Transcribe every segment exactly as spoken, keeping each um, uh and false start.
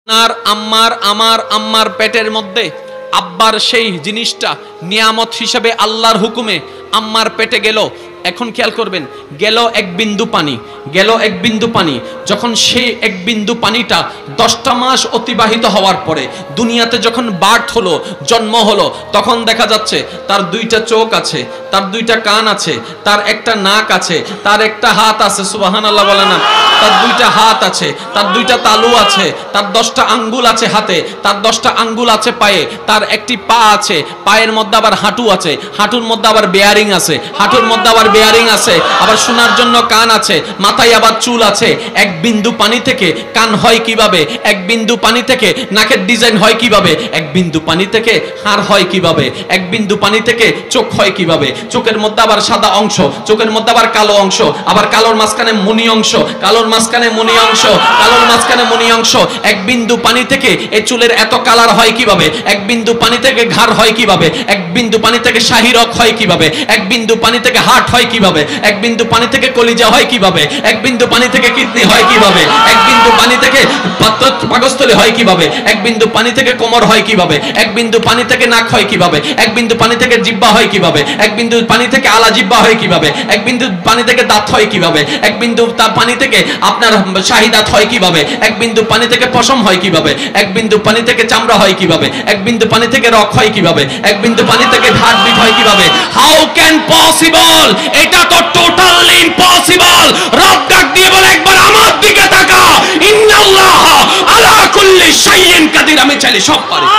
আপনার আম্মার আমার আম্মার পেটের মধ্যে আব্বার সেই জিনিসটা নিয়ামত হিসেবে আল্লাহর হুকুমে আম্মার পেটে গেল। এখন খেয়াল করবেন, গেল এক বিন্দু পানি, গেল এক বিন্দু পানি। যখন সেই এক বিন্দু পানিটা দশটা মাস অতিবাহিত হওয়ার পরে দুনিয়াতে যখন বার্থ হলো, জন্ম হলো, তখন দেখা যাচ্ছে তার দুইটা চোখ আছে, তার দুইটা কান আছে, তার একটা নাক আছে, তার একটা হাত আছে। সুবহানাল্লাহ বলে না? তার দুইটা হাত আছে, তার দুইটা তালু আছে, তার দশটা আঙ্গুল আছে হাতে, তার দশটা আঙ্গুল আছে পায়ে, তার একটি পা আছে, পায়ের মধ্যে আবার হাঁটু আছে, হাঁটুর মধ্যে আবার বেয়ারিং আছে, হাঁটুর মধ্যে আবার বেয়ারিং আছে, আবার শোনার জন্য কান আছে, মাথায় আবার চুল আছে। এক বিন্দু পানি থেকে কান হয় কিভাবে? এক বিন্দু পানি থেকে নাকের ডিজাইন হয় কিভাবে? এক বিন্দু পানি থেকে হাড় হয় কিভাবে? এক বিন্দু পানি থেকে চোখ হয় কিভাবে? চোখের মধ্যে আবার সাদা অংশ, চোখের মধ্যে আবার কালো অংশ, আবার কালোর মাঝখানে মণি অংশ, কালোর মাঝখানে মণি অংশ, কালোর মাঝখানে মণি অংশ। এক বিন্দু পানি থেকে এই চুলের এত কালার হয় কিভাবে? এক বিন্দু পানি থেকে ঘাড় হয় কিভাবে? এক বিন্দু পানি থেকে শাহী রগ হয় কিভাবে? এক বিন্দু পানি থেকে হার্ট হয় কিভাবে? এক বিন্দু পানি থেকে কলিজা হয় কিভাবে? এক বিন্দু পানি থেকে কিডনি হয় কিভাবে? এক বিন্দু পানি থেকে পাকস্থলী হয় কিভাবে? এক বিন্দু পানি থেকে কোমর হয় কিভাবে? এক বিন্দু পানি থেকে নাক হয় কিভাবে? এক বিন্দু পানি থেকে জিহ্বা হয় কিভাবে? এক বিন্দু পানি থেকে আলা জিহ্বা হয় কিভাবে? এক বিন্দু পানি থেকে দাঁত হয় কিভাবে? এক বিন্দু পানি থেকে আপনার শাহী দাঁত হয় কিভাবে? এক বিন্দু পানি থেকে পশম হয় কিভাবে? এক বিন্দু পানি থেকে চামড়া হয় কিভাবে? এক বিন্দু পানি থেকে রক হয় কিভাবে? এক বিন্দু পানি থেকে হার্টবিট হয় কিভাবে? How can possible? এটা তো টোটালি ইম্পসিবল। রব ডাক দিয়ে বলে, একবার আমার দিকে তাকা। ইন্নাল্লাহ আলা কুল্লি শাইইন কাদির। আমি চাইলে সব পারি।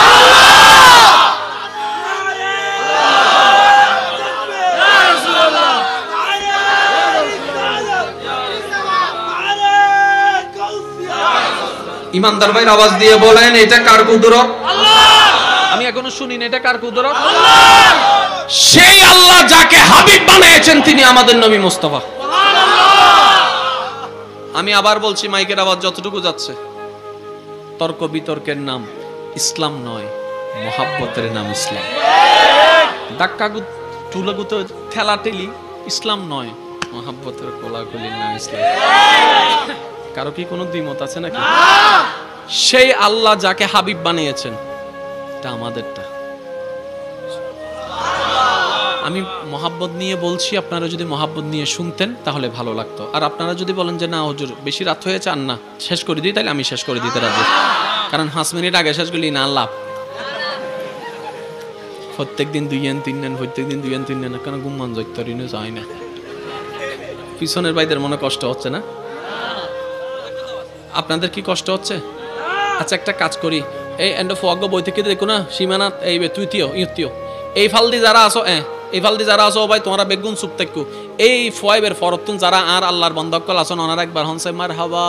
ইমানদার ভাইয়ের আওয়াজ দিয়ে বলেন, এটা কার কুদরত? আল্লাহ। আমি এখনো শুনি না, এটা কার কুদরত? আল্লাহ। সেই আল্লাহ যাকে হাবিব বানিয়েছেন তিনি আমাদের নবী মুস্তাফা। আমি আবার বলছি, মাইকের আওয়াজ যতটুকু যাচ্ছে, তর্ক বিতর্কের নাম ইসলাম নয়, মহাব্বতের নাম ইসলাম। ধাক্কা টুলাগুতো ঠেলাঠেলি ইসলাম নয়, মহাব্বতের কোলাকুলির নাম ইসলাম। কারো কি কোনো দ্বিমত আছে নাকি? সেই আল্লাহ যাকে হাবিব বানিয়েছেন এটা আমাদেরটা। আমি মহাব্বত নিয়ে বলছি, আপনারা যদি মহাব্বত নিয়ে শুনতেন তাহলে ভালো লাগতো। আর আপনারা যদি বলেন যে না হুজুর বেশি রাত হয়ে চান না শেষ করে দিই, তাহলে আমি শেষ করে দিতে রাজি। কারণ পাঁচ মিনিট আগে শেষ করলি না লাভ। প্রত্যেক দিন দুই আন তিন নেন, প্রত্যেক দিন দুই আন তিন নেন, কেন গুম্মান জৈতরিনে যায় না। পিছনের ভাইদের মনে কষ্ট হচ্ছে না? আপনাদের কি কষ্ট হচ্ছে? আচ্ছা একটা কাজ করি, এই এন্ড ফগ বই থেকে দেখো না সীমানা এই তুইতিও ইতিও এই ফালদি যারা আসো এ এই ফালদি যারা আসো ভাই তোমরা বেগুন চুপ থাকো। এই ফয়েবের ফরতুন যারা আর আল্লাহর বন্ধকল আসন ওনারা একবার হনসে মারহাবা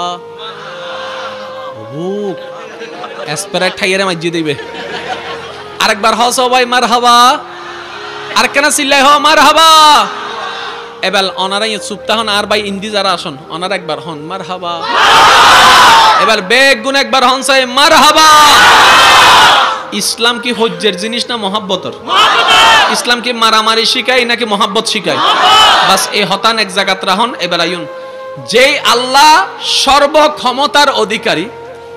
ও এসপেরাইট ঠাইরে মাইজি দিবে। আরেকবার হসো ভাই মারহাবা। আর কেন চিল্লাই হ মারহাবা। এবার ওনারা চুপ থাকুন। আর ভাই ইন্দি যারা আসন ওনারা একবার হন মারহাবা। এবার বেগুন একবার হনসে মারহাবা। ইসলাম কি হজ্জের জিনিস না মহাব্বতর? ইসলাম কি মারামারি শিখায় নাকি মহাব্বত শিখায়? বাস এই হতান এক জায়গাত রাহন। এবার আইন, যেই আল্লাহ সর্বক্ষমতার অধিকারী,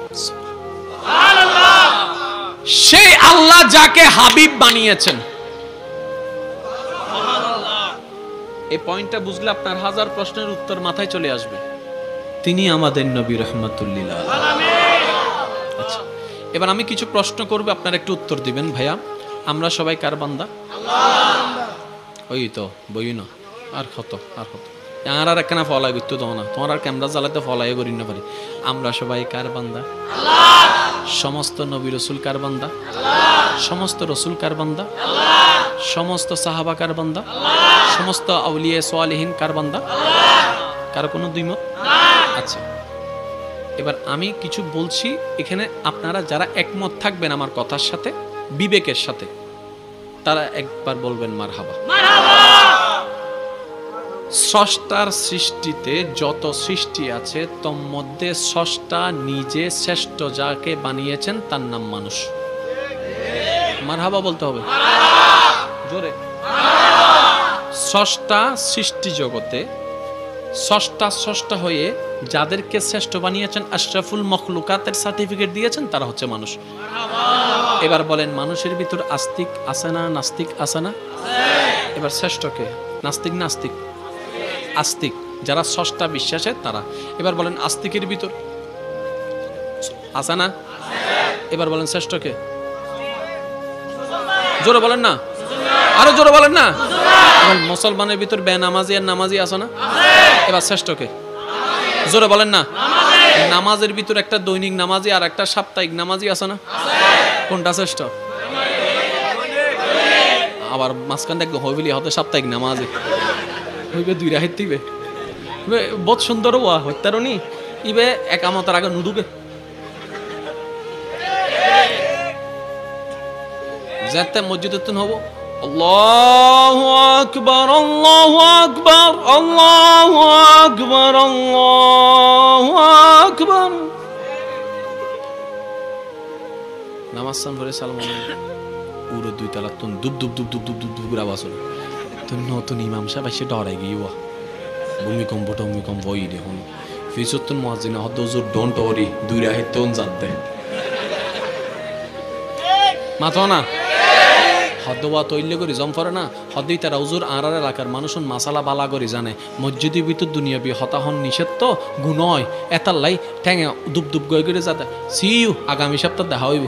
সেই আল্লাহ যাকে হাবিব বানিয়েছেন, এই পয়েন্টটা বুঝলে আপনার হাজার প্রশ্নের উত্তর মাথায় চলে আসবে। তিনি আমাদের নবী রহমাতুল্লিল আলামিন। আচ্ছা, এবার আমি কিছু প্রশ্ন করব, আপনারা একটু উত্তর দিবেন। ভাইয়া, আমরা সবাই কার বান্দা? আল্লাহ। ওই তো বই না আর কত আর কত আর আর একখানা ফলাই করতে দাও না, তোমার আর ক্যামেরা জ্বালাতে ফলাই করি না পারি। আমরা সবাই কার বান্দা? আল্লাহ। সমস্ত নবী রসুল কার বান্দা? আল্লাহ। সমস্ত রসুল কার বান্দা? আল্লাহ। সমস্ত সাহাবা কার বান্দা? আল্লাহ। সমস্ত আউলিয়া সালেহিন কার বান্দা? আল্লাহ। কারো কোনো দ্বিমত? আচ্ছা, এবার আমি কিছু বলছি, এখানে আপনারা যারা একমত থাকবেন আমার কথার সাথে বিবেকের সাথে, তারা একবার বলবেন মারহাবা। স্রষ্টার সৃষ্টিতে যত সৃষ্টি আছে তোর মধ্যে স্রষ্টা নিজে শ্রেষ্ঠ যাকে বানিয়েছেন তার নাম মানুষ। মারহাবা বলতে হবে জোরে। স্রষ্টা সৃষ্টি জগতে ষষ্ঠা ষষ্ঠা হয়ে যাদেরকে শ্রেষ্ঠ বানিয়েছেন, আশরাফুল মখলুকাতের সার্টিফিকেট দিয়েছেন, তারা হচ্ছে মানুষ। এবার বলেন, মানুষের ভিতর আস্তিক আছে না, নাস্তিক আছে না? এবার শ্রেষ্ঠকে, নাস্তিক নাস্তিক আস্তিক, যারা ষষ্ঠা বিশ্বাসে তারা। এবার বলেন, আস্তিকের ভিতর আছে না? এবার বলেন, শ্রেষ্ঠকে? জোরে বলেন না, আরো জোরে বলেন না। মুসলমানের ভিতর বেনামাজি আর নামাজি আছে না? এবার শ্রেষ্ঠকে? জোরে বলেন না। নামাজের ভিতর একটা দৈনিক নামাজি আর একটা সাপ্তাহিক নামাজি আছে না? কোনটা শ্রেষ্ঠ? আবার মাঝখান দেখবো হইবলি হতে সাপ্তাহিক নামাজি হইবে দুই রাহিত দিবে, বহুত সুন্দর ওয়া হত্যারণী ইবে একামতের আগে নুদুকে যাতে মসজিদে তুন হবো আল্লাহু আকবার আল্লাহু আকবার আল্লাহু আকবার আল্লাহু আকবার নামাজ সান ভরে সালাম পুরো দুই তালা তুন দুব দুব দুব দুব দুব দুব দুব করে আওয়াজ হলো। তো নতুন ইমাম সাহেব এসে ডরাই গিয়ে ভূমিকম্প টমিকম্প ওই দেখুন ফিসুতুন মুয়াজ্জিন হদ হুজুর ডোন্ট ওরি দুই রাহিত তুন যাতে মাথা না হদওয়া তৈল্য করি জম পড়ে না হদেই তারা হুজুর আরার এলাকার মানুষন মাসালা বালা করে জানে মসজিদের ভিতর দুনিয়াবি হতাহন নিষেধ তো গুণয় এতাল্লাই ঠ্যাঙে দুব দুব গয় করে যাতে সিইউ আগামী সপ্তাহ দেখা হইব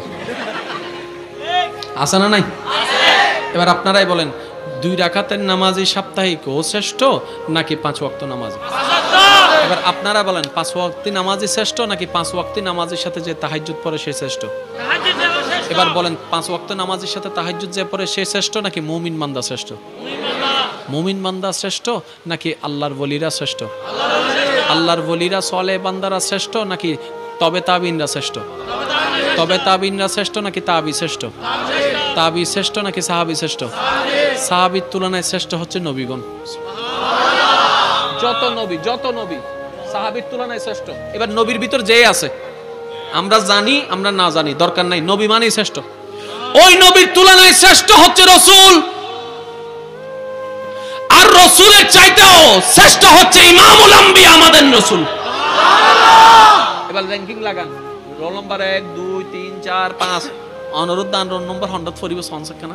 আছে না নাই? এবার আপনারাই বলেন, দুই রাকাতের নামাজি সাপ্তাহিক ও শ্রেষ্ঠ নাকি পাঁচ ওয়াক্ত নামাজ? এবার আপনারা বলেন, পাঁচ ওয়াক্ত নামাজি শ্রেষ্ঠ নাকি পাঁচ ওয়াক্ত নামাজের সাথে যে তাহাজ্জুদ পড়ে সে শ্রেষ্ঠ? এবার বলেন, পাঁচ ওয়াক্ত নামাজের সাথে তাহাজ্জুদ যে পড়ে সে শ্রেষ্ঠ নাকি মুমিন বান্দা শ্রেষ্ঠ? মুমিন বান্দা শ্রেষ্ঠ নাকি আল্লাহর ওলিরা শ্রেষ্ঠ? আল্লাহর ওলিরা সালেহ বান্দারা শ্রেষ্ঠ নাকি তবে তাবিনরা শ্রেষ্ঠ? তবে তাবিনরা শ্রেষ্ঠ নাকি তাবি শ্রেষ্ঠ? তাবি শ্রেষ্ঠ নাকি সাহাবি শ্রেষ্ঠ? সাহাবির তুলনায় শ্রেষ্ঠ হচ্ছে নবীগণ। যত নবী যত নবী সাহাবির তুলনায় শ্রেষ্ঠ। এবার নবীর ভিতর যে আছে আমরা জানি আমরা না জানি দরকার নাই, নবী মানেই শ্রেষ্ঠ। ওই নবীর তুলনায় শ্রেষ্ঠ হচ্ছে রসুল, আর রসুলের চাইতেও শ্রেষ্ঠ হচ্ছে ইমামুল আম্বিয়া আমাদের রসুল। এবার র্যাঙ্কিং লাগান, রোল নম্বর এক দুই তিন চার পাঁচ অনুরোধ দান রোল নম্বর হন্ড্রেড ফরিব সনসাক্ষানা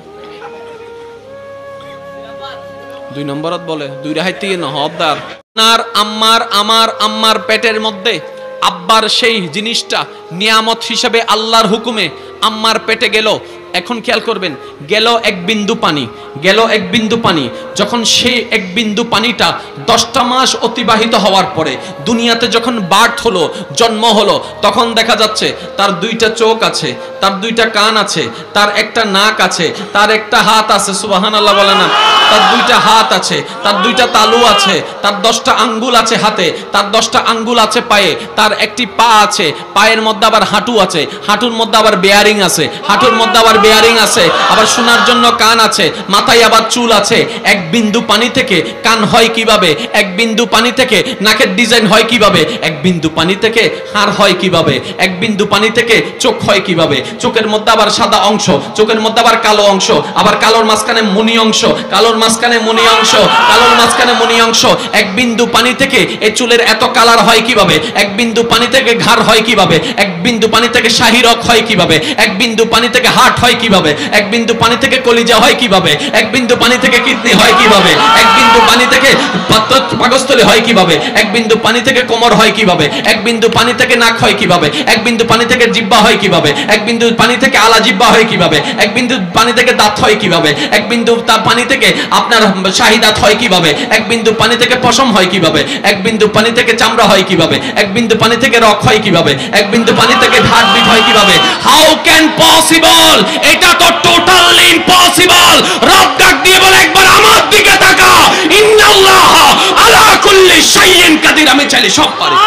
দুই নম্বরত বলে দুই রাহাই তিন হবদার আপনার আম্মার আমার আম্মার পেটের মধ্যে আব্বার সেই জিনিসটা নিয়ামত হিসেবে আল্লাহর হুকুমে আম্মার পেটে গেল। এখন খেয়াল করবেন, গেল এক বিন্দু পানি, গেল এক বিন্দু পানি। যখন সেই এক বিন্দু পানিটা দশটা মাস অতিবাহিত হওয়ার পরে দুনিয়াতে যখন বার্থ হলো, জন্ম হলো, তখন দেখা যাচ্ছে তার দুইটা চোখ আছে, তার দুইটা কান আছে, তার একটা নাক আছে, তার একটা হাত আছে, সুবহানাল্লাহ বলে না, তার দুইটা হাত আছে, তার দুইটা তালু আছে, তার দশটা আঙ্গুল আছে হাতে, তার দশটা আঙ্গুল আছে পায়ে, তার একটি পা আছে, পায়ের মধ্যে আবার হাঁটু আছে, হাঁটুর মধ্যে আবার বেয়ারিং আছে, হাঁটুর মধ্যে আবার বেয়ারিং আছে, আবার শোনার জন্য কান আছে, মাথায় আবার চুল আছে। এক বিন্দু পানি থেকে কান হয় কিভাবে? এক বিন্দু পানি থেকে নাকের ডিজাইন হয় কিভাবে? এক বিন্দু পানি থেকে হাড় হয় কিভাবে? এক বিন্দু পানি থেকে চোখ হয় কিভাবে? চোখের মধ্যে আবার সাদা অংশ, চোখের মধ্যে আবার কালো অংশ, আবার কালোর মাঝখানে মণি অংশ, কালোর মাঝখানে মণি অংশ, কালোর মাঝখানে মণি অংশ। এক বিন্দু পানি থেকে এই চুলের এত কালার হয় কিভাবে? এক বিন্দু পানি থেকে ঘাড় হয় কিভাবে? এক বিন্দু পানি থেকে শাহী রগ হয় কিভাবে? এক বিন্দু পানি থেকে হার্ট হয় কিভাবে? এক বিন্দু পানি থেকে কলিজা হয় কিভাবে? এক বিন্দু পানি থেকে কিডনি হয় কিভাবে? এক বিন্দু পানি থেকে পাকস্থলী হয় কিভাবে? এক বিন্দু পানি থেকে কোমর হয় কিভাবে? এক বিন্দু পানি থেকে নাক হয় কিভাবে? এক বিন্দু পানি থেকে জিহ্বা হয় কিভাবে? এক বিন্দু পানি থেকে আলা জিহ্বা হয় কিভাবে? এক বিন্দু পানি থেকে দাঁত হয় কিভাবে? এক বিন্দু পানি থেকে আপনার শাহী দাঁত হয় কিভাবে? এক বিন্দু পানি থেকে পশম হয় কিভাবে? এক বিন্দু পানি থেকে চামড়া হয় কিভাবে? এক বিন্দু পানি থেকে রক হয় কিভাবে? এক বিন্দু পানি থেকে হার্টবিট হয় কিভাবে? How can possible? এটা তো টোটালি ইম্পসিবল। রব ডাক দিয়ে বলে, একবার আমার দিকে তাকা, ইন্নাল্লাহ আলা কুল্লি শাইইন কাদির, আমি চাইলে সব পারি।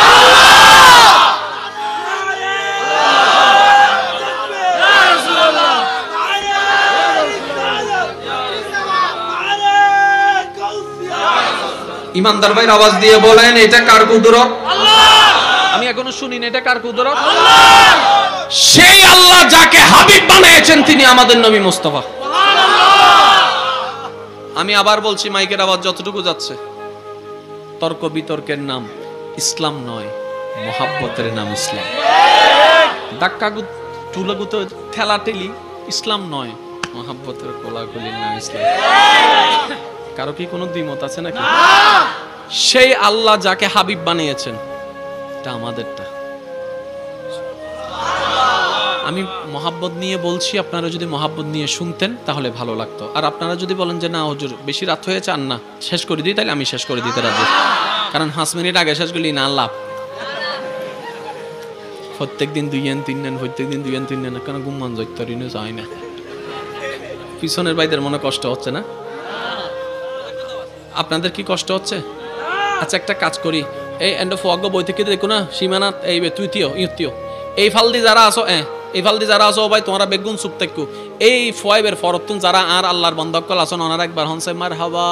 ইমানদার ভাইয়ের আওয়াজ দিয়ে বলেন, এটা কার কুদরত? আল্লাহ। আমি এখনো শুনি না, এটা কার কুদরত? আল্লাহ। সেই আল্লাহ যাকে হাবিব বানিয়েছেন তিনি আমাদের নবী মুস্তাফা। সুবহানাল্লাহ। আমি আবার বলছি, মাইকের আওয়াজ যতটুকু যাচ্ছে তর্ক বিতর্কের নাম ইসলাম নয়, মহাব্বতের নাম ইসলাম। ধাক্কা চুলাগুতো ঠেলা ঠেলি ইসলাম নয়, মহাব্বতের কোলাকুলির নাম ইসলাম। কারো কি কোনো দ্বিমত আছে নাকি? সেই আল্লাহ যাকে হাবিব বানিয়েছেন, এটা আমাদেরটা। আমি মহাব্বত নিয়ে বলছি, আপনারা যদি মহাব্বত নিয়ে শুনতেন তাহলে ভালো লাগতো। আর আপনারা যদি বলেন যে না হুজুর বেশি রাত হয়েছে আর না শেষ করে দিই, তাহলে আমি শেষ করে দিতে রাজি। কারণ পাঁচ মিনিট আগে শেষ করলি না লাভ। প্রত্যেক দিন দুই আন তিন নেন, প্রত্যেক দিন দুই আন তিন নেন, কেন গুম্মান জৈতরিনে যায় না। পিছনের ভাইদের মনে কষ্ট হচ্ছে না? আপনাদের কি কষ্ট হচ্ছে? আচ্ছা একটা কাজ করি, এই এন্ড অফ ওয়াগ বই থেকে দেখো না সীমানা এই তৃতীয় ইয়তীয় এই ফালদি যারা আসো, হ্যাঁ এই ফালদি যারা আসো ভাই তোমরা বেগুন চুপ থাকো। এই ফয়েবের ফরতুন যারা আর আল্লাহর বন্ধকল আসন ওনারা একবার হনসে মার হাবা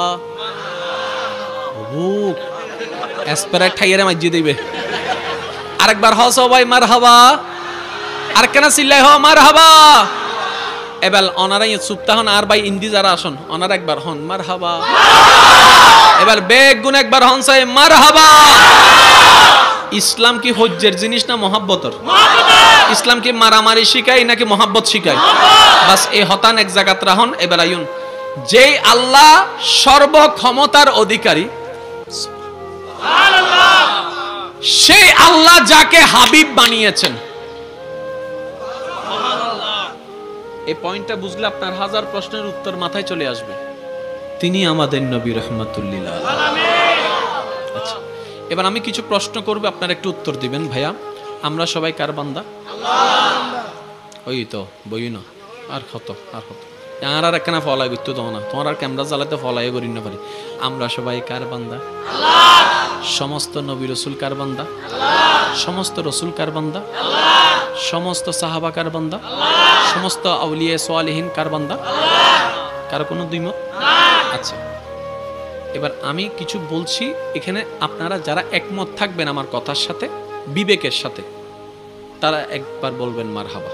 ও এসপেরাইট ঠাইয়ারে মাইজি দিবে। আরেকবার হস ভাই মার হাবা, আর কেন চিল্লাই হ মার হাবা। এবার ওনারা চুপ তাহন, আর ভাই ইন্দি যারা আসন ওনারা একবার হন মার হাবা। এবার বেগুন একবার হনসে মার হাবা। ইসলাম কি হজ্জের জিনিস না মহাব্বতর? ইসলাম কি মারামারি শিখায় নাকি মহাব্বত শিখায়? বাস এই হতান এক জায়গাত রাহন। এবার আইন যে আল্লাহ সর্বক্ষমতার অধিকারী, সেই আল্লাহ যাকে হাবিব বানিয়েছেন, এই পয়েন্টটা বুঝলে আপনার হাজার প্রশ্নের উত্তর মাথায় চলে আসবে। তিনি আমাদের নবী রহমাতুল্লিল আলামিন। আচ্ছা এবার আমি কিছু প্রশ্ন করব, আপনারা একটু উত্তর দিবেন। ভাইয়া আমরা সবাই কার বান্দা? আল্লাহ। ওই তো বই না আর কত আর কত আর আর একখানা ফলাই করতে দাও না, তোমার আর ক্যামেরা জ্বালাতে ফলাই করি না পারি। আমরা সবাই কার বান্দা? আল্লাহ। সমস্ত নবী রসুল কার বান্দা? আল্লাহ। সমস্ত রসুল কার বান্দা? আল্লাহ। সমস্ত সাহাবা কার বান্দা? আল্লাহ। সমস্ত আউলিয়া সালেহিন কার বান্দা? আল্লাহ। কারো কোনো দ্বিমত? আচ্ছা এবার আমি কিছু বলছি, এখানে আপনারা যারা একমত থাকবেন আমার কথার সাথে বিবেকের সাথে, তারা একবার বলবেন মারহাবা।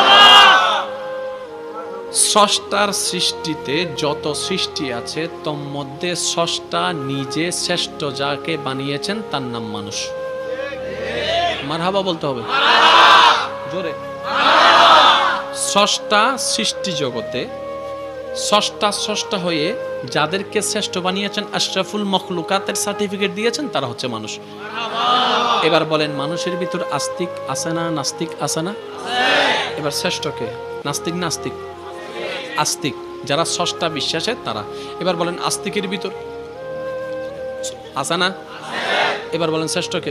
স্রষ্টার সৃষ্টিতে যত সৃষ্টি আছে তোর মধ্যে স্রষ্টা নিজে শ্রেষ্ঠ যাকে বানিয়েছেন তার নাম মানুষ। মারহাবা বলতে হবে জোরে। স্রষ্টা সৃষ্টি জগতে স্রষ্টা স্রষ্টা হয়ে যাদেরকে শ্রেষ্ঠ বানিয়েছেন, আশরাফুল মখলুকাতের সার্টিফিকেট দিয়েছেন, তারা হচ্ছে মানুষ। এবার বলেন মানুষের ভিতর আস্তিক আছে না নাস্তিক আছে না? এবার শ্রেষ্ঠকে নাস্তিক নাস্তিক আস্তিক যারা স্রষ্টা বিশ্বাসে তারা। এবার বলেন আস্তিকের ভিতর আছে না? এবার বলেন শ্রেষ্ঠকে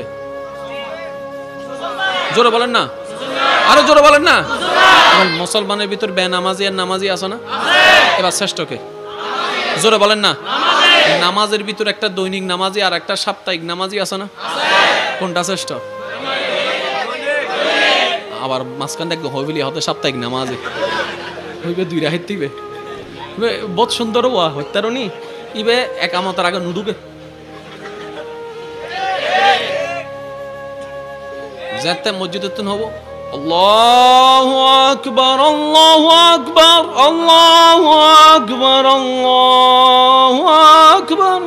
জোরে বলেন না, আরো জোরে বলেন না। মুসলমানের ভিতর বেনামাজি আর নামাজি আছে না? এবার শ্রেষ্ঠকে জোরে বলেন না। নামাজের ভিতর একটা দৈনিক নামাজি আর একটা সাপ্তাহিক নামাজি আছে না? কোনটা শ্রেষ্ঠ? আবার মাঝখান দেখবো হইবিলি হতে সাপ্তাহিক নামাজি হইবে দুই রাহিত দিবে বহুত সুন্দর ওয়া হত্যারণী ইবে একামতার আগে নুডুকে যাতে মসজিদে তুন হবো আল্লাহু আকবার আল্লাহু আকবার আল্লাহু আকবার আল্লাহু আকবার।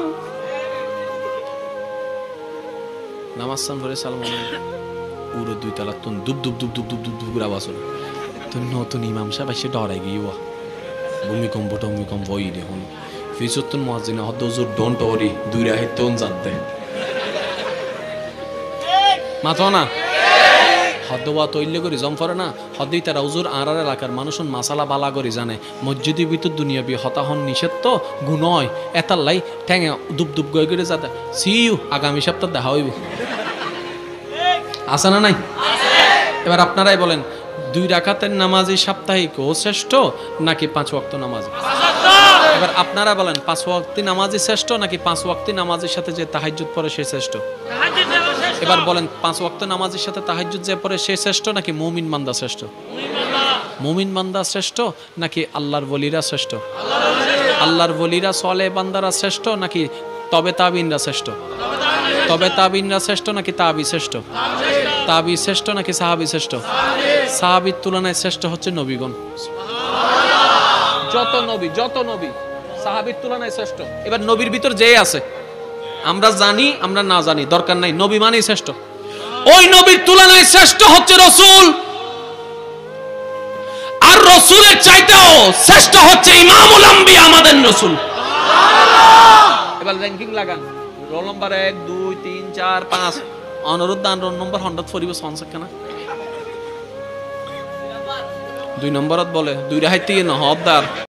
নামাজ সান ভরে সালাম পুরো দুই তালা তুন দুব দুব দুব দুব দুব দুব দুব করে আওয়াজ হলো। তো নতুন ইমাম সাহেব এসে ডরাই গিয়ে ভূমিকম্প টমিকম্প ওই দেখুন ফিসুতুন মুয়াজ্জিন হদ হুজুর ডোন্ট ওরি দুই রাহিত তুন যাতে মাথা না হদবা তৈল্য করি জম করে না হদেই তারা হুজুর আর এলাকার মানুষন মাসালা বালা করি জানে মসজিদের ভিতর দুনিয়াবি হতাহন নিষেধ তো গুণয় এতাল্লাই ঠ্যাঙে দুব দুব গয়ে করে যাতে সিইউ আগামী সপ্তাহ দেখা হইব আছে না নাই? এবার আপনারাই বলেন দুই রাকাতের নামাজি সাপ্তাহিক ও শ্রেষ্ঠ নাকি পাঁচ ওয়াক্ত নামাজি? এবার আপনারা বলেন পাঁচ ওয়াক্তি নামাজি শ্রেষ্ঠ নাকি পাঁচ ওয়াক্তি নামাজের সাথে যে তাহাজ্জুদ পড়ে সে শ্রেষ্ঠ? এবার বলেন পাঁচ ওয়াক্ত নামাজের সাথে তাহাজ্জুদ যে পড়ে সে শ্রেষ্ঠ নাকি মুমিন বান্দা শ্রেষ্ঠ? মুমিন বান্দা শ্রেষ্ঠ নাকি আল্লাহর ওলিরা শ্রেষ্ঠ? আল্লাহর ওলিরা সালেহ বান্দারা শ্রেষ্ঠ নাকি তবে তাবিনরা শ্রেষ্ঠ? তবে তাবিনরা শ্রেষ্ঠ নাকি তাবি শ্রেষ্ঠ? তাবি শ্রেষ্ঠ নাকি সাহাবি শ্রেষ্ঠ? সাহাবির তুলনায় শ্রেষ্ঠ হচ্ছে নবীগণ। যত নবী যত নবী সাহাবির তুলনায় শ্রেষ্ঠ। এবার নবীর ভিতর যে আছে আমরা জানি আমরা না জানি দরকার নাই, নবী মানেই শ্রেষ্ঠ। ওই নবীর তুলনায় শ্রেষ্ঠ হচ্ছে রসুল, আর রসুলের চাইতেও শ্রেষ্ঠ হচ্ছে ইমামুল আম্বিয়া আমাদের রসুল। এবার র্যাঙ্কিং লাগান, রোল নম্বর এক দুই তিন চার পাঁচ, অনুরোধ দান রোল নম্বর হন্ড্রেড ফরিব সনসাক না দুই নম্বরত বলে দুই রেহাই তিন হবদার